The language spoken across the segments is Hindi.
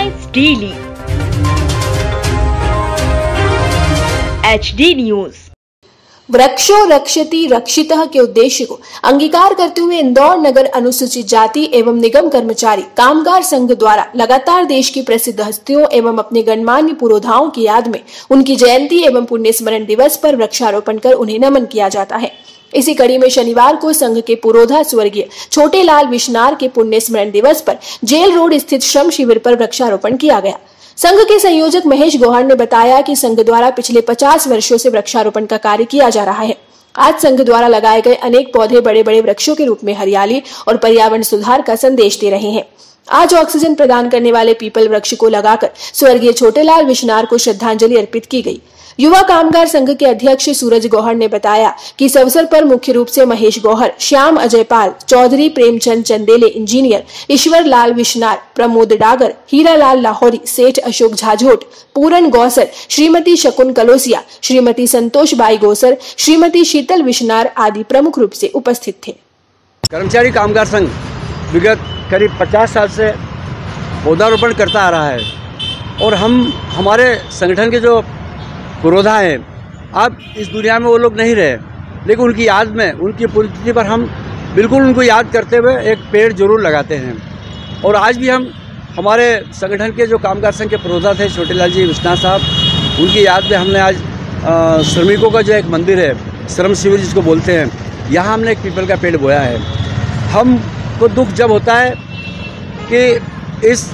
Headlines daily HD news. वृक्षो रक्षति रक्षितः के उद्देश्य को अंगीकार करते हुए इंदौर नगर अनुसूचित जाति एवं निगम कर्मचारी कामगार संघ द्वारा लगातार देश की प्रसिद्ध हस्तियों एवं अपने गणमान्य पुरोधाओं की याद में उनकी जयंती एवं पुण्य स्मरण दिवस पर वृक्षारोपण कर उन्हें नमन किया जाता है। इसी कड़ी में शनिवार को संघ के पुरोधा स्वर्गीय छोटे लाल विश्नार के पुण्य स्मरण दिवस पर जेल रोड स्थित श्रम शिविर पर वृक्षारोपण किया गया। संघ के संयोजक महेश गौहर ने बताया कि संघ द्वारा पिछले 50 वर्षों से वृक्षारोपण का कार्य किया जा रहा है। आज संघ द्वारा लगाए गए अनेक पौधे बड़े बड़े वृक्षों के रूप में हरियाली और पर्यावरण सुधार का संदेश दे रहे हैं। आज ऑक्सीजन प्रदान करने वाले पीपल वृक्ष को लगाकर स्वर्गीय छोटेलाल विश्नार को श्रद्धांजलि अर्पित की गई। युवा कामगार संघ के अध्यक्ष सूरज गौहर ने बताया कि इस अवसर पर मुख्य रूप से महेश गौहर, श्याम अजय पाल, चौधरी प्रेमचंद चंदेले इंजीनियर, ईश्वर लाल विश्नार, प्रमोद डागर, हीरा लाल लाहौरी, सेठ अशोक झाझोट, पूरन गौसर, श्रीमती शकुन कलोसिया, श्रीमती संतोष बाई गौसर, श्रीमती शीतल विश्नार आदि प्रमुख रूप से उपस्थित थे। कर्मचारी कामगार संघ विगत करीब 50 साल से पौधारोपण करता आ रहा है और हमारे संगठन के जो पुरोधा हैं, अब इस दुनिया में वो लोग नहीं रहे, लेकिन उनकी याद में, उनकी पुण्यतिथि पर हम बिल्कुल उनको याद करते हुए एक पेड़ जरूर लगाते हैं। और आज भी हम हमारे संगठन के जो कामगार संघ के पुरोधा थे छोटेलाल जी विश्नार साहब, उनकी याद में हमने आज श्रमिकों का जो एक मंदिर है, श्रम शिविर जिसको बोलते हैं, यहाँ हमने एक पीपल का पेड़ बोया है। हमको दुख जब होता है कि इस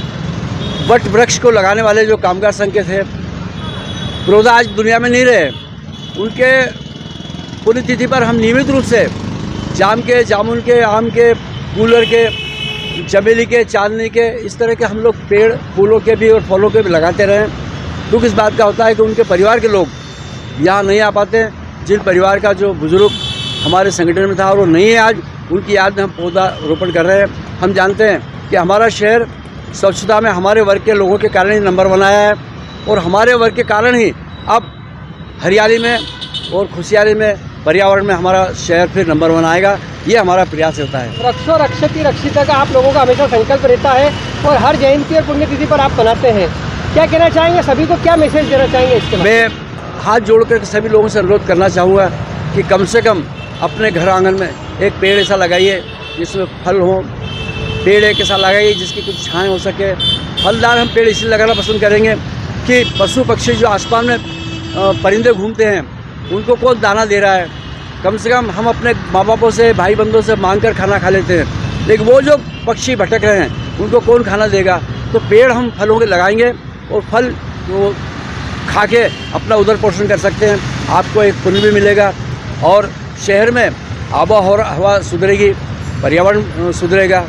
वट वृक्ष को लगाने वाले जो कामगार संघ के थे पुरोधा आज दुनिया में नहीं रहे। उनके पुण्यतिथि पर हम नियमित रूप से जाम के, जामुन के, आम के, कूलर के, चमेली के, चांदनी के, इस तरह के हम लोग पेड़ फूलों के भी और फलों के भी लगाते रहे। दुख इस बात का होता है कि उनके परिवार के लोग यहाँ नहीं आ पाते। जिन परिवार का जो बुजुर्ग हमारे संगठन में था और वो नहीं है, आज उनकी याद में हम पौधा रोपण कर रहे हैं। हम जानते हैं कि हमारा शहर स्वच्छता में हमारे वर्ग के लोगों के कारण ही नंबर 1 आया है और हमारे वर्ग के कारण ही अब हरियाली में और खुशहाली में, पर्यावरण में हमारा शहर फिर नंबर 1 आएगा। ये हमारा प्रयास होता है। वृक्षो रक्षति रक्षिता का आप लोगों का हमेशा संकल्प रहता है और हर जयंती और पुण्यतिथि पर आप बनाते हैं। क्या कहना चाहेंगे, सभी को क्या मैसेज देना चाहेंगे इसके बाद? मैं हाथ जोड़कर सभी लोगों से अनुरोध करना चाहूँगा कि कम से कम अपने घर आंगन में एक पेड़ ऐसा लगाइए जिसमें फल हो, पेड़ एक ऐसा लगाइए जिसकी कुछ छाएँ हो सके। फलदार हम पेड़ इसलिए लगाना पसंद करेंगे कि पशु पक्षी जो आसमान में परिंदे घूमते हैं उनको कौन दाना दे रहा है। कम से कम हम अपने माँ बापों से, भाई बंधुओं से मांग कर खाना खा लेते हैं, लेकिन वो जो पक्षी भटक रहे हैं उनको कौन खाना देगा। तो पेड़ हम फलों के लगाएंगे और फल वो खा के अपना उदर पोषण कर सकते हैं। आपको एक पुण्य भी मिलेगा और शहर में आबो हवा सुधरेगी, पर्यावरण सुधरेगा।